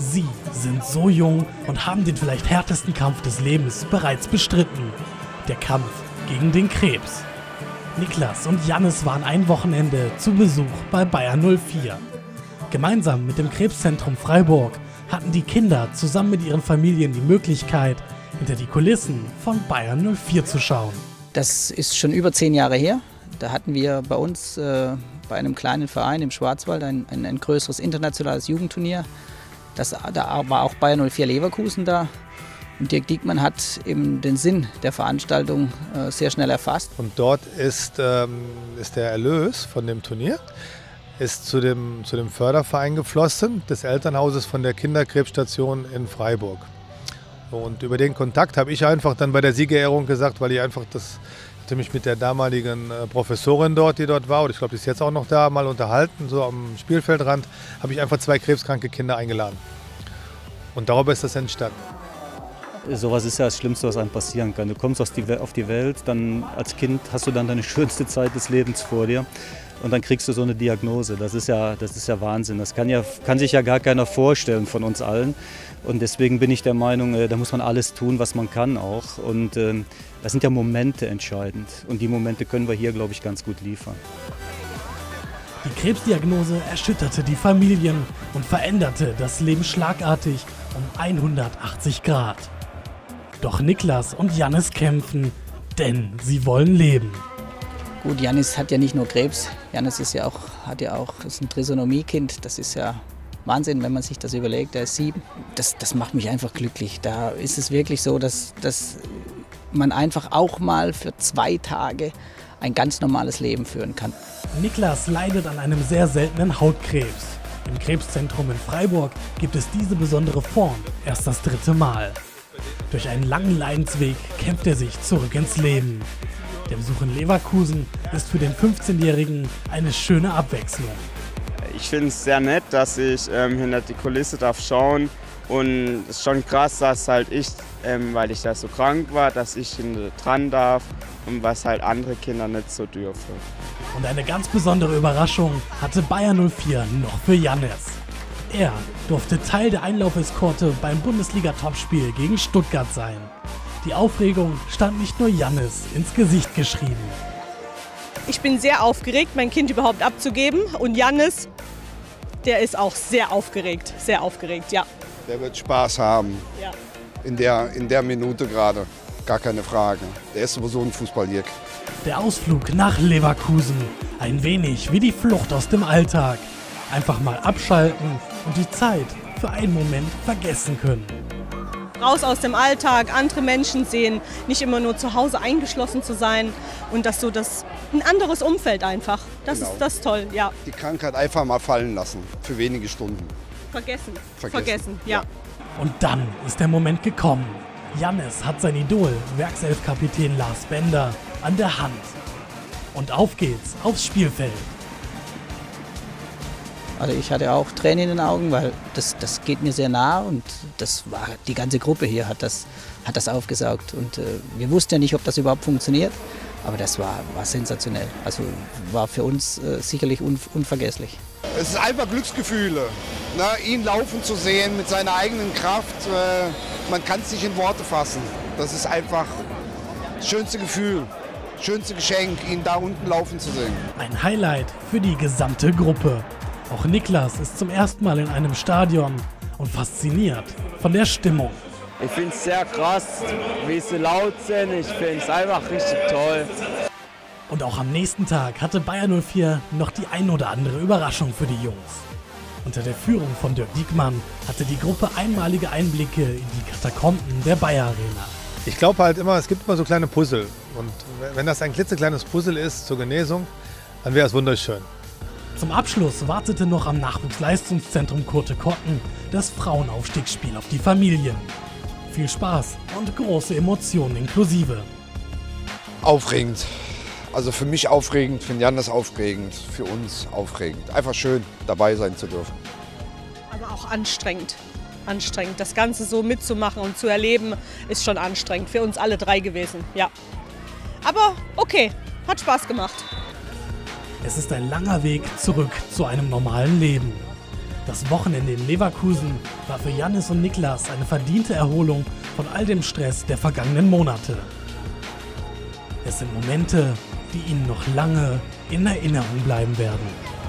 Sie sind so jung und haben den vielleicht härtesten Kampf des Lebens bereits bestritten. Der Kampf gegen den Krebs. Niklas und Jannis waren ein Wochenende zu Besuch bei Bayer 04. Gemeinsam mit dem Krebszentrum Freiburg hatten die Kinder zusammen mit ihren Familien die Möglichkeit, hinter die Kulissen von Bayer 04 zu schauen. Das ist schon über 10 Jahre her. Da hatten wir bei uns bei einem kleinen Verein im Schwarzwald ein größeres internationales Jugendturnier. Da war auch Bayer 04 Leverkusen da. Und Dirk Diekmann hat eben den Sinn der Veranstaltung sehr schnell erfasst. Und dort ist der Erlös von dem Turnier ist zu dem Förderverein geflossen, des Elternhauses von der Kinderkrebsstation in Freiburg. Und über den Kontakt habe ich einfach dann bei der Siegerehrung gesagt, weil ich einfach hatte mich mit der damaligen Professorin dort, die dort war, und ich glaube, die ist jetzt auch noch da, mal unterhalten, so am Spielfeldrand, habe ich einfach 2 krebskranke Kinder eingeladen. Und darüber ist das entstanden. Sowas ist ja das Schlimmste, was einem passieren kann. Du kommst auf die Welt, dann als Kind hast du dann deine schönste Zeit des Lebens vor dir und dann kriegst du so eine Diagnose. Das ist ja Wahnsinn. Das kann sich ja gar keiner vorstellen von uns allen. Und deswegen bin ich der Meinung, da muss man alles tun, was man kann auch. Und da sind ja Momente entscheidend. Und die Momente können wir hier, glaube ich, ganz gut liefern. Die Krebsdiagnose erschütterte die Familien und veränderte das Leben schlagartig um 180 Grad. Doch Niklas und Jannis kämpfen, denn sie wollen leben. Gut, Jannis hat ja nicht nur Krebs. Jannis ist ein Trisonomiekind. Das ist ja Wahnsinn, wenn man sich das überlegt. Er ist 7. Das macht mich einfach glücklich. Da ist es wirklich so, dass man einfach auch mal für 2 Tage ein ganz normales Leben führen kann. Niklas leidet an einem sehr seltenen Hautkrebs. Im Krebszentrum in Freiburg gibt es diese besondere Form erst das 3. Mal. Durch einen langen Leidensweg kämpft er sich zurück ins Leben. Der Besuch in Leverkusen ist für den 15-Jährigen eine schöne Abwechslung. Ich finde es sehr nett, dass ich hinter die Kulisse darf schauen. Und es ist schon krass, dass halt ich, weil ich da so krank war, dass ich hinter dran darf und was halt andere Kinder nicht so dürfen. Und eine ganz besondere Überraschung hatte Bayer 04 noch für Jannis. Er durfte Teil der Einlaufeskorte beim Bundesliga-Topspiel gegen Stuttgart sein. Die Aufregung stand nicht nur Jannis ins Gesicht geschrieben. Ich bin sehr aufgeregt, mein Kind überhaupt abzugeben. Und Jannis, der ist auch sehr aufgeregt, ja. Der wird Spaß haben, Ja. in der Minute gerade, gar keine Frage. Der ist sowieso ein Fußballjäger. Der Ausflug nach Leverkusen, ein wenig wie die Flucht aus dem Alltag. Einfach mal abschalten und die Zeit für einen Moment vergessen können. Raus aus dem Alltag, andere Menschen sehen, nicht immer nur zu Hause eingeschlossen zu sein und ein anderes Umfeld einfach. Das ist toll, ja. Die Krankheit einfach mal fallen lassen, für wenige Stunden. Vergessen, ja. Und dann ist der Moment gekommen. Jannis hat sein Idol, Werkselfkapitän Lars Bender, an der Hand. Und auf geht's aufs Spielfeld. Also ich hatte auch Tränen in den Augen, weil das geht mir sehr nah und die ganze Gruppe hier hat das aufgesaugt. Und wir wussten ja nicht, ob das überhaupt funktioniert, aber das war sensationell. Also war für uns sicherlich unvergesslich. Es ist einfach Glücksgefühle, ne? Ihn laufen zu sehen mit seiner eigenen Kraft. Man kann es nicht in Worte fassen. Das ist einfach das schönste Gefühl, das schönste Geschenk, ihn da unten laufen zu sehen. Ein Highlight für die gesamte Gruppe. Auch Niklas ist zum ersten Mal in einem Stadion und fasziniert von der Stimmung. Ich finde es sehr krass, wie sie laut sind. Ich finde es einfach richtig toll. Und auch am nächsten Tag hatte Bayer 04 noch die ein oder andere Überraschung für die Jungs. Unter der Führung von Dirk Diekmann hatte die Gruppe einmalige Einblicke in die Katakomben der Bayer Arena. Ich glaube halt immer, es gibt immer so kleine Puzzle. Und wenn das ein klitzekleines Puzzle ist zur Genesung, dann wäre es wunderschön. Zum Abschluss wartete noch am Nachwuchsleistungszentrum Kurte-Kotten das Frauenaufstiegsspiel auf die Familien. Viel Spaß und große Emotionen inklusive. Aufregend. Also für mich aufregend, für Jannis aufregend, für uns aufregend. Einfach schön, dabei sein zu dürfen. Aber auch anstrengend. Das Ganze so mitzumachen und zu erleben, ist schon anstrengend. Für uns alle 3 gewesen, ja. Aber okay, hat Spaß gemacht. Es ist ein langer Weg zurück zu einem normalen Leben. Das Wochenende in Leverkusen war für Jannis und Niklas eine verdiente Erholung von all dem Stress der vergangenen Monate. Es sind Momente, die ihnen noch lange in Erinnerung bleiben werden.